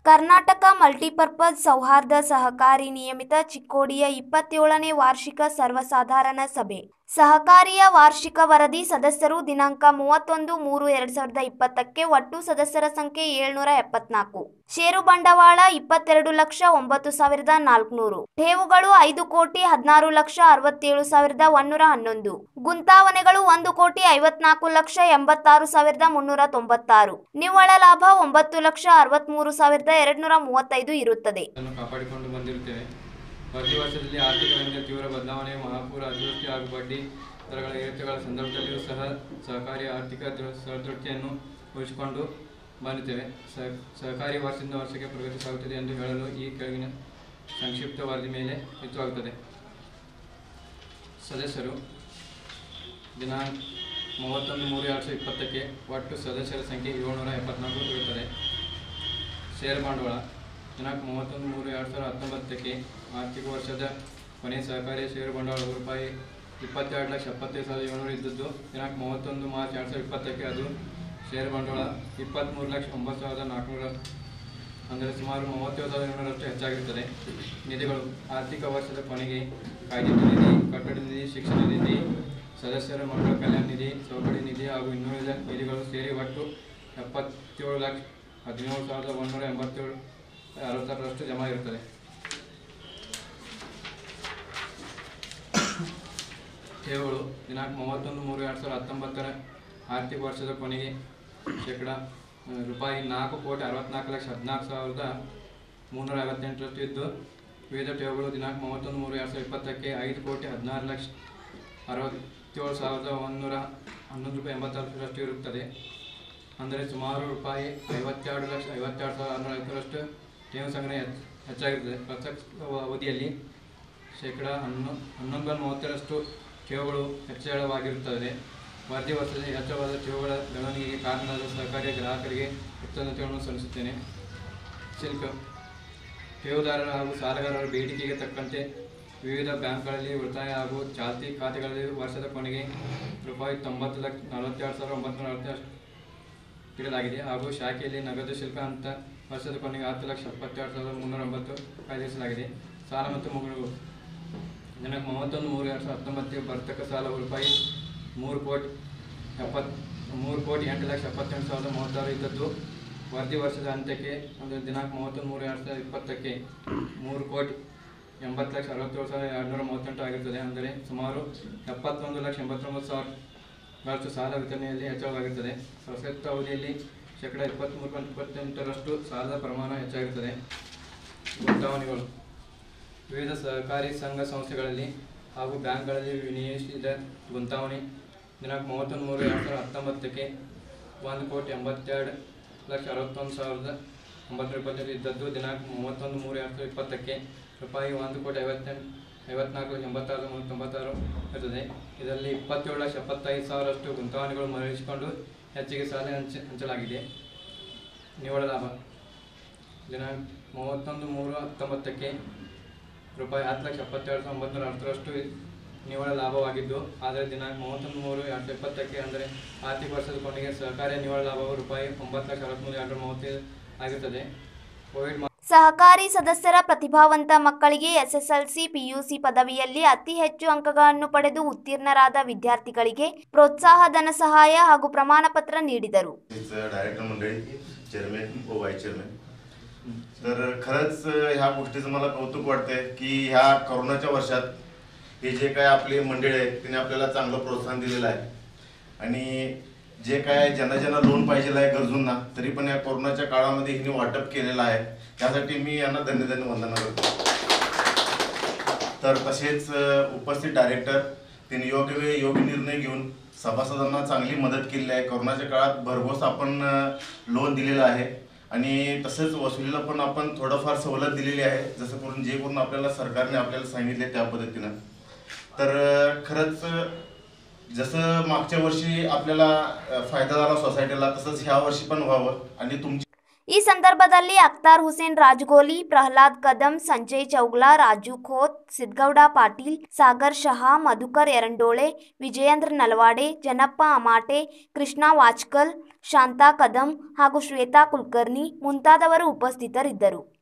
Karnataka multipurpose ಸೌಹಾರ್ದ ಸಹಕಾರಿ ನಿಯಮಿತ ಚಿಕ್ಕೋಡಿಯ 27ನೇ ವಾರ್ಷಿಕ ಸರ್ವಸಾಧಾರಣ ಸಭೆ. ಸಹಕಾರಿಯ ವಾರ್ಷಿಕ ವರದಿ. ಸದಸ್ಯರು ದಿನಾಂಕ 31-3-2020ಕ್ಕೆ ಒಟ್ಟು ಸದಸ್ಯರ ಸಂಖ್ಯೆ 774. ಷೇರು ಬಂಡವಾಳ 22,09,400. ಠೇವುಗಳು 5,16,67,111. ಗುಂತಾವಣೆಗಳು 1,54,86,396. ನಿವ್ವಳ ಲಾಭ 9,63,235 ಇರುತ್ತದೆ. ಕಾಪಾಡಿಕೊಂಡು ಬಂದಿರುತ್ತೇವೆ. ಪ್ರತಿ ವರ್ಷದಲ್ಲಿ ಆರ್ಥಿಕ ರಂಗದ ತೀವ್ರ ಬದಲಾವಣೆ, ಮಹಾಪೂರ, ಅತಿವೃಷ್ಟಿ ಹಾಗೂ ಬಡ್ಡಿ ದರಗಳ ಏರಿಕೆಗಳ ಸಂದರ್ಭದಲ್ಲಿಯೂ ಸಹ ಸಹಕಾರಿ ಆರ್ಥಿಕ ಸದೃಢತೆಯನ್ನು ಉಳಿಸಿಕೊಂಡು ಬಂದಿದ್ದೇವೆ. ಸಹಕಾರಿ ವರ್ಷದಿಂದ ವರ್ಷಕ್ಕೆ ಪ್ರಗತಿ ಸಾಗುತ್ತದೆ ಎಂದು ಹೇಳಲು ಈ ಕೆಳಗಿನ ಸಂಕ್ಷಿಪ್ತ ವರದಿ ಮೇಲೆ ಹೆಚ್ಚಾಗುತ್ತದೆ. ಸದಸ್ಯರು ದಿನಾಂಕ 31-3-2020ಕ್ಕೆ ಒಟ್ಟು ಸದಸ್ಯರ ಸಂಖ್ಯೆ 774 ಇರುತ್ತದೆ. ಷೇರು ಬಂಡವಾಳ ದಿನಾಂಕ 31-3-2019ಕ್ಕೆ ಆರ್ಥಿಕ ವರ್ಷದ ಕೊನೆಯ ಸಹಕಾರಿ ಷೇರು ಬಂಡವಾಳ ರೂಪಾಯಿ 22,75,700 ಇದ್ದದ್ದು ದಿನಾಂಕ 31 ಮಾರ್ಚ್ 2020ಕ್ಕೆ ಅದು ಷೇರು ಬಂಡವಾಳ 23,09,400 ಅಂದರೆ ಸುಮಾರು 37,700ರಷ್ಟು ಹೆಚ್ಚಾಗಿರುತ್ತದೆ. ನಿಧಿಗಳು ಆರ್ಥಿಕ ವರ್ಷದ ಕೊನೆಗೆ ಕಾಯ್ದಿಟ್ಟ ನಿಧಿ, ಕಟ್ಟಡ ನಿಧಿ, ಶಿಕ್ಷಣ ನಿಧಿ, ಸದಸ್ಯರ ಮಕ್ಕಳ ಕಲ್ಯಾಣ ನಿಧಿ, ಚೌಕಡಿ ನಿಧಿ ಹಾಗೂ ಇನ್ನುಳಿದ ನಿಧಿಗಳು ಸೇರಿ ಒಟ್ಟು 77,17,187,66 ಜಮಾ ಇರುತ್ತದೆ. ಠೇವುಗಳು ದಿನಾಂಕ 31-3-2019ರ ಆರ್ಥಿಕ ವರ್ಷದ ಕೊನೆಗೆ ರೂಪಾಯಿ 4,64,14,358 ಇದ್ದು, ವಿವಿಧ ಠೇವುಗಳು ದಿನಾಂಕ 31-3-2020ಕ್ಕೆ 5,16,67,111 ಇರುತ್ತದೆ. ಅಂದರೆ ಸುಮಾರು ರೂಪಾಯಿ 52,52,650ರಷ್ಟು ಠೇವು ಸಂಗ್ರಹ ಹೆಚ್ಚಾಗಿರುತ್ತದೆ. ಪ್ರಸಕ್ತ ಅವಧಿಯಲ್ಲಿ 11.30% ಠೇವುಗಳು ಹೆಚ್ಚಳವಾಗಿರುತ್ತದೆ. ವರದಿ ವರ್ಷದಲ್ಲಿ ಹೆಚ್ಚಳವಾದ ಠೇವುಗಳ ಬೆಳವಣಿಗೆಗೆ ಕಾರಣವಾದ ಸಹಕಾರಿ ಗ್ರಾಹಕರಿಗೆ ಕೃತಜ್ಞತೆಗಳನ್ನು ಸಲ್ಲಿಸುತ್ತೇನೆ. ಶುಲ್ಕ ಠೇವುದಾರರ ಹಾಗೂ ಸಾಲಗಾರರ ಬೇಡಿಕೆಗೆ ತಕ್ಕಂತೆ ವಿವಿಧ ಬ್ಯಾಂಕ್ಗಳಲ್ಲಿ ಉಳಿತಾಯ ಹಾಗೂ ಚಾಲ್ತಿ ಖಾತೆಗಳಲ್ಲಿ ವರ್ಷದ ಕೊನೆಗೆ ರೂಪಾಯಿ 90,42,940 ಇಡಲಾಗಿದೆ ಹಾಗೂ ಶಾಖೆಯಲ್ಲಿ ನಗದು ಶುಲ್ಕ ಅಂತ ವರ್ಷದ ಕೊನೆಗೆ 10,72,390 ಕಾಯ್ದಿರಿಸಲಾಗಿದೆ. ಸಾಲ ಮತ್ತು ಮುಗುಳುಗಳು ದಿನಾಂಕ 31-3-2019ಕ್ಕೆ ಬರ್ತಕ್ಕ ಸಾಲ ರೂಪಾಯಿ 3,08,78,36 ಇದ್ದದ್ದು ವರದಿ ವರ್ಷದ ಅಂತ್ಯಕ್ಕೆ ಅಂದರೆ ದಿನಾಂಕ 31-3-2020ಕ್ಕೆ 3,80,67,238 ಆಗಿರುತ್ತದೆ. ಅಂದರೆ ಸುಮಾರು 71,89,000 ಸಾಲ ವಿತರಣೆಯಲ್ಲಿ ಹೆಚ್ಚಳವಾಗಿರುತ್ತದೆ. ಪ್ರಸಕ್ತ ಅವಧಿಯಲ್ಲಿ 23.28% ಸಾಲದ ಪ್ರಮಾಣ ಹೆಚ್ಚಾಗಿರುತ್ತದೆ. ಗುಂತಾವಣೆಗಳು ವಿವಿಧ ಸಹಕಾರಿ ಸಂಘ ಸಂಸ್ಥೆಗಳಲ್ಲಿ ಹಾಗೂ ಬ್ಯಾಂಕ್ಗಳಲ್ಲಿ ವಿನಿಯೋಗಿಸಿದ ಗುಂತಾವಣೆ ದಿನಾಂಕ 31-3-2019ಕ್ಕೆ 1,82,61,925 ಇದ್ದದ್ದು ದಿನಾಂಕ 31-3-2020ಕ್ಕೆ ರೂಪಾಯಿ 1,54,86,396 ಇರುತ್ತದೆ. ಇದರಲ್ಲಿ 27,75,000ರಷ್ಟು ಗುಂತಾವಣೆಗಳು ಮರಳಿಸಿಕೊಂಡು ಹೆಚ್ಚಿಗೆ ಸಾಲ ಹಂಚಲಾಗಿದೆ. ನಿವ್ವಳ ಲಾಭ ದಿನಾಂಕ 31-3-2019ಕ್ಕೆ ರೂಪಾಯಿ 10,72,910ರಷ್ಟು ನಿವ್ವಳ ಲಾಭವಾಗಿದ್ದು, ಆದರೆ ದಿನಾಂಕ 31-3-2020ಕ್ಕೆ ಅಂದರೆ ಆರ್ಥಿಕ ವರ್ಷದ ಕೊನೆಗೆ ಸಹಕಾರಿಯ ನಿವ್ವಳ ಲಾಭವು ರೂಪಾಯಿ 9,63,235 ಆಗಿರುತ್ತದೆ. ಕೋವಿಡ್ ಸಹಕಾರಿ ಸದಸ್ಯರ ಪ್ರತಿಭಾವಂತ ಮಕ್ಕಳಿಗೆ ಎಸ್ಎಸ್ಎಲ್ಸಿ, ಪಿಯುಸಿ ಪದವಿಯಲ್ಲಿ ಅತಿ ಹೆಚ್ಚು ಅಂಕಗಳನ್ನು ಪಡೆದು ಉತ್ತೀರ್ಣರಾದ ವಿದ್ಯಾರ್ಥಿಗಳಿಗೆ ಪ್ರೋತ್ಸಾಹ ಧನ ಸಹಾಯ ಹಾಗೂ ಪ್ರಮಾಣ ಪತ್ರ ನೀಡಿದರು. तर खरंच ह्या गोष्टीचं मला कौतुक वाटतंय की ह्या कोरोनाच्या वर्षात हे जे काय आपले मंडळ आहेत त्यांनी आपल्याला चांगलं प्रोत्साहन दिलेलं आहे आणि जे काय ज्यांना ज्यांना लोन पाहिजे आहे गरजूंना तरी पण या कोरोनाच्या काळामध्ये हिने वाटप केलेलं आहे. त्यासाठी मी यांना धन्यवाद वंदना करतो. तर तसेच उपस्थित डायरेक्टर त्यांनी योग्य वेळी योग्य निर्णय घेऊन सभासदांना चांगली मदत केली आहे. कोरोनाच्या काळात भरघोस आपण लोन दिलेलं आहे आणि तसंच वसुलीला पण आपण थोडंफार सवलत दिलेली आहे, जसं करून जे करून आपल्याला सरकारने आपल्याला सांगितले त्या पद्धतीनं. तर खरंच जसं मागच्या वर्षी आपल्याला फायदा झाला सोसायटीला तसंच ह्या वर्षी पण व्हावं आणि तुमची ಈ ಸಂದರ್ಭದಲ್ಲಿ ಅಖ್ತಾರ್ ಹುಸೇನ್ ರಾಜಗೋಲಿ, ಪ್ರಹ್ಲಾದ್ ಕದಂ, ಸಂಜಯ್ ಚೌಗ್ಲಾ, ರಾಜು ಖೋತ್, ಸಿದ್ಗೌಡ ಪಾಟೀಲ್, ಸಾಗರ್ ಶಹಾ, ಮಧುಕರ್ ಎರಡೋಳೆ, ವಿಜಯೇಂದ್ರ ನಲವಾಡೆ, ಜನಪ್ಪ ಅಮಾಟೆ, ಕೃಷ್ಣ ವಾಚ್ಕಲ್, ಶಾಂತಾ ಕದಂ ಹಾಗೂ ಶ್ವೇತಾ ಕುಲಕರ್ಣಿ ಮುಂತಾದವರು ಉಪಸ್ಥಿತರಿದ್ದರು.